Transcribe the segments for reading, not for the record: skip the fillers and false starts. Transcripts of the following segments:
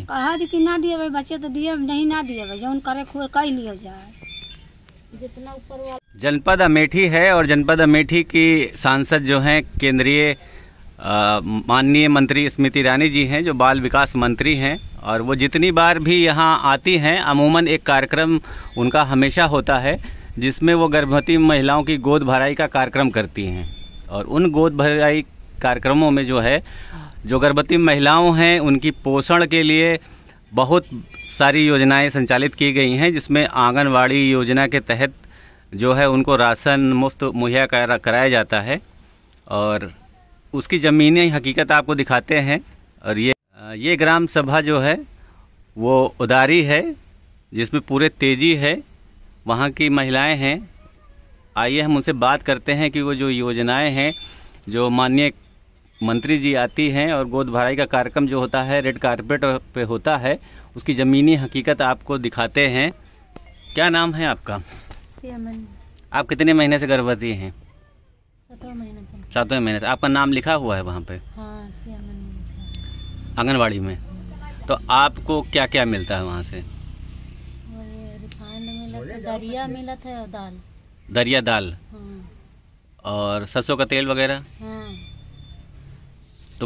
कहा थी कि ना दिए भाई बच्चे तो दिए नहीं ना दिए भाई जौन करे खुए कई लियो जाए जितना ऊपर वाला। जनपद अमेठी है और जनपद अमेठी की सांसद जो हैं केंद्रीय माननीय मंत्री स्मृति ईरानी जी हैं जो बाल विकास मंत्री हैं और वो जितनी बार भी यहाँ आती हैं अमूमन एक कार्यक्रम उनका हमेशा होता है जिसमें वो गर्भवती महिलाओं की गोद भराई का कार्यक्रम करती हैं और उन गोद भराई कार्यक्रमों में जो है जो गर्भवती महिलाओं हैं उनकी पोषण के लिए बहुत सारी योजनाएं संचालित की गई हैं जिसमें आंगनवाड़ी योजना के तहत जो है उनको राशन मुफ्त मुहैया कराया जाता है और उसकी ज़मीनी हकीकत आपको दिखाते हैं। और ये ग्राम सभा जो है वो उदारी है जिसमें पूरे तेजी है, वहाँ की महिलाएं हैं। आइए हम उनसे बात करते हैं कि वो जो योजनाएं हैं जो माननीय मंत्री जी आती हैं और गोद भराई का कार्यक्रम जो होता है रेड कारपेट पे होता है उसकी ज़मीनी हकीकत आपको दिखाते हैं। क्या नाम है आपका? सियामन। आप कितने महीने से गर्भवती हैं? 7वां महीना। 7वें महीने से। आपका नाम लिखा हुआ है वहाँ पे? हाँ, सियामन आंगनवाड़ी में। तो आपको क्या क्या मिलता है वहाँ से? वो ये रिफाइंड मिलत है, दरिया मिलत है और दाल। दरिया दाल? हाँ। और सरसों का तेल वगैरह? हाँ। तो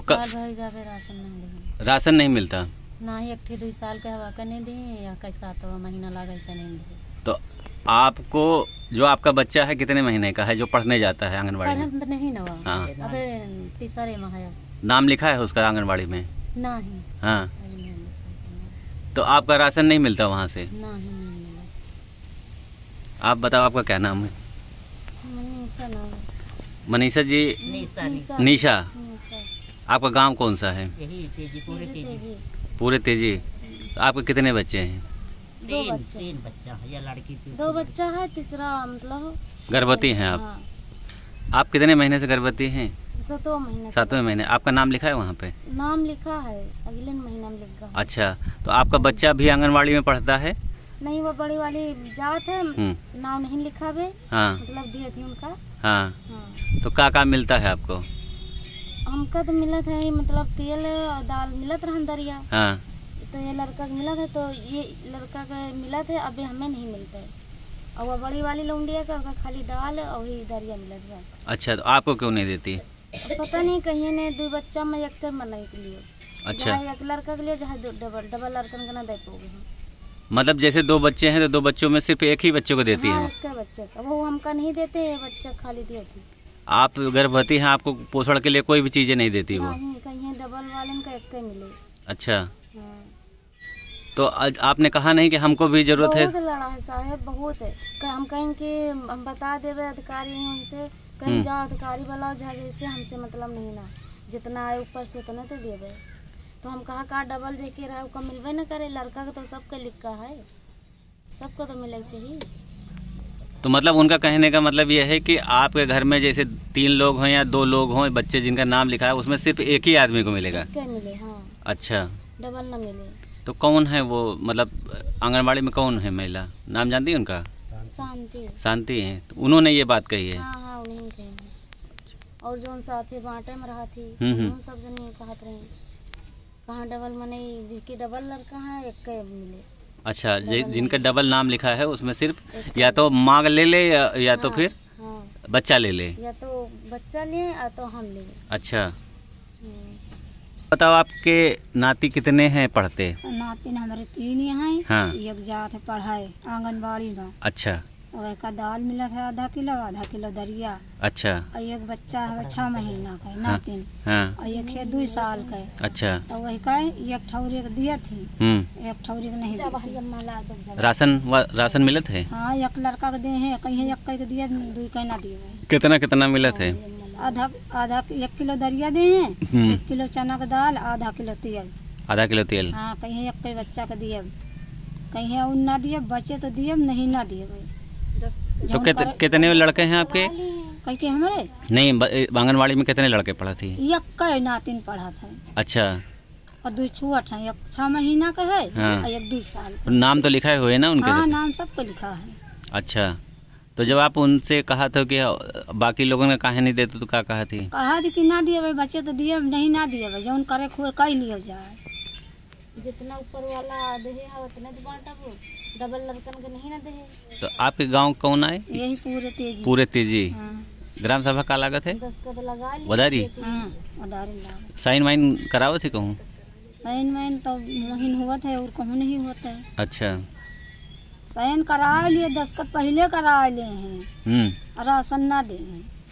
राशन नहीं मिलता? ना ही 1-2 साल के हवा का नहीं दी या कई 7वां महीना लगा नहीं दी। तो आपको जो आपका बच्चा है कितने महीने का है जो पढ़ने जाता है आंगनवाड़ी में? नहीं ना। हाँ। अबे तीसरे माह है। नाम लिखा है उसका आंगनवाड़ी में? नहीं। हाँ। तो आपका राशन नहीं मिलता वहाँ से? नहीं। आप बताओ आपका क्या नाम है? मनीषा जी। निशा। आपका गांव कौन सा है? पूरे तेजी। तो आपके कितने बच्चे हैं? 2 बच्चा है, या लड़की 2 बच्चा है, तीसरा मतलब गर्भवती हैं आप? हाँ। आप कितने महीने से गर्भवती हैं? 7वां महीना। 7वें महीने। आपका नाम लिखा है वहाँ पे? नाम लिखा है, अगले महीना में लिखा है। अच्छा, तो आपका बच्चा भी आंगनवाड़ी में पढ़ता है? नहीं, वो बड़ी वाली जात है, नाम नहीं लिखा है। हाँ। मतलब दिए थी उनका। हाँ। तो क्या मिलता है आपको? हमका तो मिलत है मतलब तेल और दाल मिलत रहन दरिया। हाँ। तो ये लड़का का मिलत है, तो ये लड़का का मिलत है, अभी हमें नहीं मिलता है। और वो बड़ी वाली लौंडिया का खाली दाल और ही दरिया मिलत है। अच्छा, तो आपको क्यों नहीं देती? पता नहीं, कहीं ने 2 बच्चा में एक मनाई के लिए। अच्छा। एक लड़का के लिए जहाँ डबल लड़कन का ना दे पाओगे। मतलब जैसे 2 बच्चे हैं तो 2 बच्चों में सिर्फ एक ही बच्चे को देती है? एक बच्चे का वो हमका नहीं देते है, बच्चा खाली देती। आप गर्भवती हैं, आपको पोषण के लिए कोई भी चीजें नहीं देती वो? नहीं, कहीं डबल वाले का एक मिले। अच्छा। हाँ। तो आपने कहा नहीं कि हमको भी जरूरत है? बहुत लड़ा है साहब, बहुत है। हम कहें कि हम बता देवे अधिकारी उनसे, कहीं जाओ अधिकारी वाला जैसे हमसे मतलब नहीं ना, जितना आए ऊपर से उतना तो देवे। तो हम कहा डबल जेके रहा उसका मिलवे न करे, लड़का का तो सबका लिखा है, सबको तो मिले चाहिए। तो मतलब उनका कहने का मतलब यह है कि आपके घर में जैसे 3 लोग हों या 2 लोग हों, बच्चे जिनका नाम लिखा है उसमें सिर्फ एक ही आदमी को मिलेगा? मिले। हाँ। अच्छा, डबल न मिले। तो कौन है वो, मतलब आंगनबाड़ी में कौन है महिला, नाम जानती है उनका? शांति है। तो उन्होंने ये बात कही है? हाँ, उन्हीं कही। और जो साथे बांटे में रहा थी सब जने कहत रहे कहाँ डबल मने जिनकी डबल लड़का है एक मिले। अच्छा, जिनका डबल नाम लिखा है उसमें सिर्फ या तो माँ ले या तो फिर बच्चा ले, या तो बच्चा ले या तो हम ले। अच्छा, बताओ आपके नाती कितने हैं पढ़ते? नाती हमारे 3 हैं। हाँ। एक जात है पढ़ाए आंगनबाड़ी में। अच्छा। और एक दाल मिला है आधा किलो दरिया। अच्छा। और एक बच्चा है 6 महीना का नातिन। हाँ। और एक है 2 साल का। अच्छा। तो वही का एक ठौरी दिया थी, एक ठौरी नहीं। राशन मिलत है? हाँ, एक लड़का के दे हैं, कहीं एक के दिया, 2 के ना दिए। कितना मिलत है? आधा 1 किलो दरिया दे हैं, 1 किलो चना का दाल, आधा किलो तेल। हाँ, कहीं एक के बच्चा का दिए, कहीं उन ना दिए, बच्चे तो दिए नहीं ना दिए। तो कितने लड़के हैं आपके? कहीं हमारे नहीं, आंगनवाड़ी में कितने लड़के पढ़ा थी? एक नातिन पढ़ा था। अच्छा। और 2 छुआठ है, एक 6 महीना का है। हाँ। और एक 2 साल। नाम तो लिखा हुए ना उनके? हाँ, नाम सबको लिखा है। अच्छा, तो जब आप उनसे कहा था कि बाकी लोगों ने काहे नहीं देते तो क्या कहा थी? कहा थी कि ना दिए भाई बच्चे तो दिए नहीं ना दिए भाई जौन करे खुए कई लियो जाए। जितना ऊपर वाला दे है उतने तो बांटब, डबल लड़कन के नहीं ना दे। तो आपके गांव कौन आए? यही पूरे तेजी। पूरे तेजी। हाँ। ग्राम सभा का लागत है? दस्तखत लगा लिए। वदारी? हाँ, वदारी लगा। साइन वाइन कराओ थे कहूँ? साइन वाइन तो महीन हुआ है और कहूँ नहीं होता है। अच्छा। साइन करा लिए, दस्तखत पहले करा लिए हैं, राशन ना दे हैं।